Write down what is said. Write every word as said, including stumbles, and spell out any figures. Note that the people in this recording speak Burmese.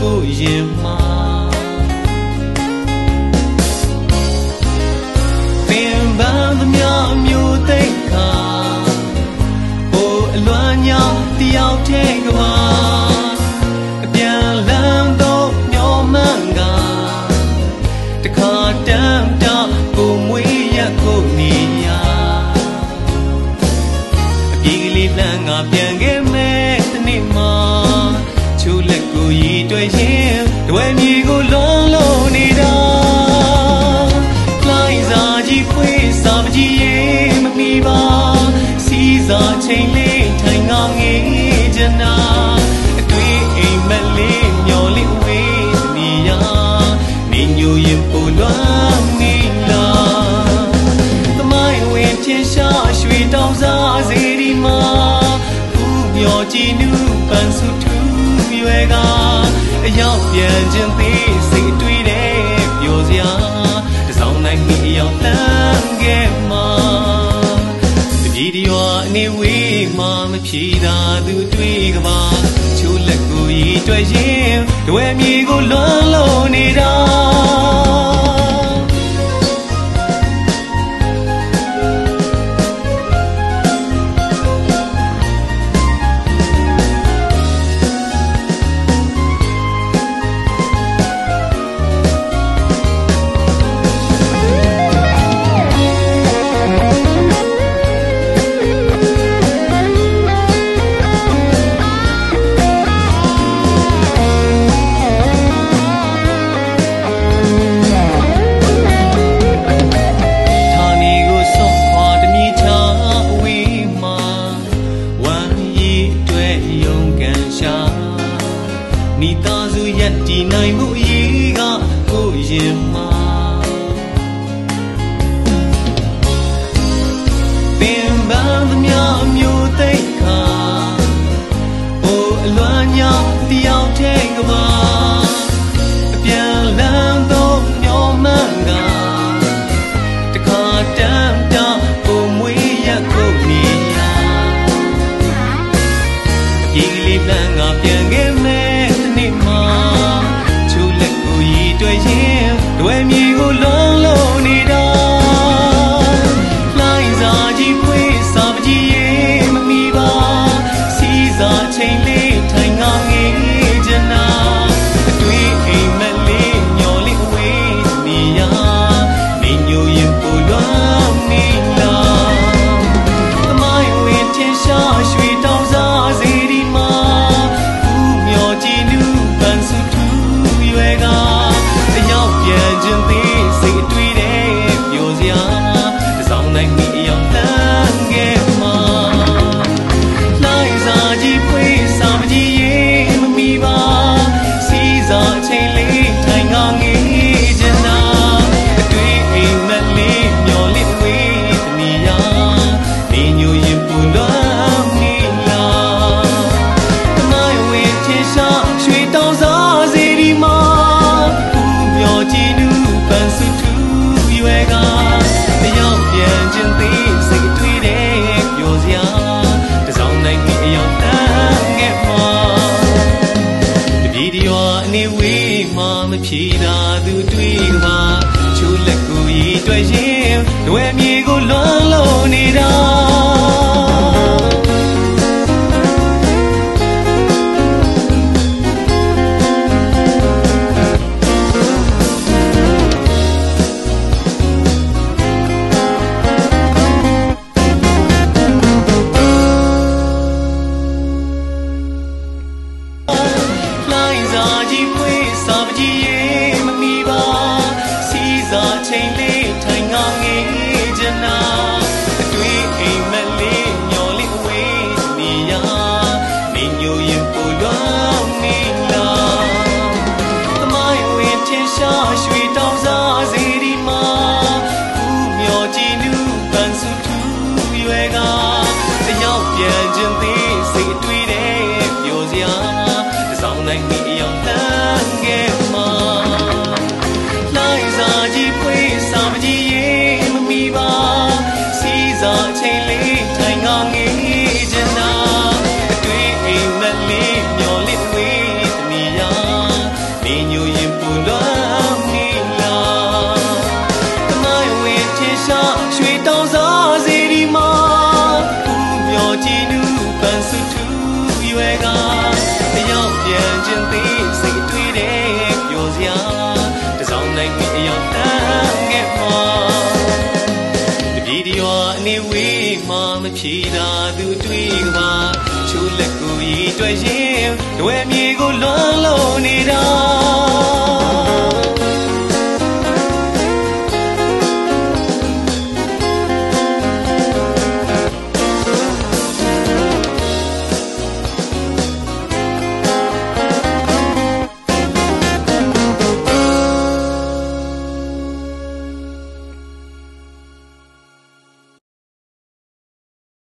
ကိုရင်မှာပင်ပန်းသမျှမျိုးသိမ့်ခါဟိုအလွမ်းညာတယောက်တည်းကပါအပြန်လန်းတော့မျောမှန်းကတခါတမ်းတာကိုမွေးရကိုနေရအပြေကလေးလန်းကပြန်ခဲ့မဲ့တနေ့မှာချိုးလက်ကိုရည်တွေ့ရင်တွေ့မြေကိုလုံးလုံးနေတာလိုင်းစာကြီးဖွေးစာပကြီးရေးမမီပါစီးစာချိန်လေးထိုင်ငါငေးချင်တာအတွေ့အိမ်မက်လေးမျောလေးဝေးနေရနေညိုရင်ပူလွမ်းနေလားသမိုင်းဝင်ဖြင်းရှားရွှေတောင်စားစေဒီမှာဘူးမျောကြည့်နူးပန်းစုထူးရွယ်ကအရောက်ပြန်ခြင်းသေးစိတ်တွေးတဲ့ပျော်စရာတစောင်းနိုင်မိရောက်လမ်းခဲ့မှာတပြေးရွာအနေဝေးမှမဖြေသာသူတွေးကပါချိုးလက်ကိုရည်တွေ့ရင်တွေ့မြေကိုလွမ်းလို့နေတာမိသားစုရက်တည်နိုင်မှုအရေးကကိုရင်မှာပင်ပန်းသမျှမျိုးသိမ့်ခါဟိုအလွမ်းညာတယောက်တည်းကပါအပြန်လန်းတော့မျောမှန်းကတခါတမ်းတာကိုမွေးရကိုနေရအပြေးလေးလန်းကပြန်ခဲ့မဲ့တွေ့ရင်တွေ့မြေကိုလုံးလုံးနေတာလိုင်းစာကြီးဖွေးစာပကြီးရေးမမီပါစီးစာချိန်လေးထိုင်ငါငေးချင်တာအတွေ့အိမ်မက်လေးမျောလေးဝေးနေရနေညိုရင်ပူလွမ်းနေလားသမိုင်းဝင်ထင်ရှားရွှေတောင်စားစေဒီမှာဘူးမျောကြည့်နူးပန်းစုထူးရွယ်ကပြန်ခြင်းသေးစိတ်တွေးတဲ့ပျော်စရာတစောင်းနိုင်မိရောက်လမ်းခဲ့မှာလိုင်းစာကြီးဖွေးစာမကြီးရေးမမီပါစီးစာချိန်လေးထိုင်ငါငေးချင်တာအတွေ့အိမ်မက်လေးမျောလေးဝေးနေရနေညိုရင်ပူလွမ်းနေလားသမိုင်းဝင်ထင်ရှားရွှေတောင်စားစေဒီမှာကြည်နူးပန်းစုထူးရွယ်ကတယောက်ပြန်ခြင်းသေးစိတ်တွေးတဲ့ပျော်စရာတစောင်းနိုင်မိရောက်တန်းခဲ့မှာတပြေးရွာအနေဝေးမှမဖြေသာသူတွေးကပါချိုးလက်ကိုရည်တွေ့ရင်တွေ့မြေကိုလွမ်းလို့နေတာချိန်လေးထိုင်ငါငေးချင်တာအတွေ့အိမ်မက်လေးမျောလေးဝေးနေရနေညိုရင်ပူလွမ်းနေလားသမိုင်းဝင်ထင်ရှားရွှေတောင်စားစေဒီမှာဘူးမျောကြည့်နူးပန်းစုထူးရွယ်ကတယောက်ပြန်ခြင်းသေးစိတ်တွေးတဲ့ပျော်စရာတစောင်းနိုင်မိရောက်လမ်းခဲ့မှာလိုင်းစာကြီးဖွေးစာပကြီးရေးမမီပါစီးစာချိန်လေးထိုင်ငါငေးချင်တာအတွေ့အိမ်မက်လေးမျောလေးဝေးနေရဖြေသာသူတွေ့ကပါချိုးလက်ကိုရီတွေ့ရင်တွေ့မြေကိုလွန်လို့နေတာ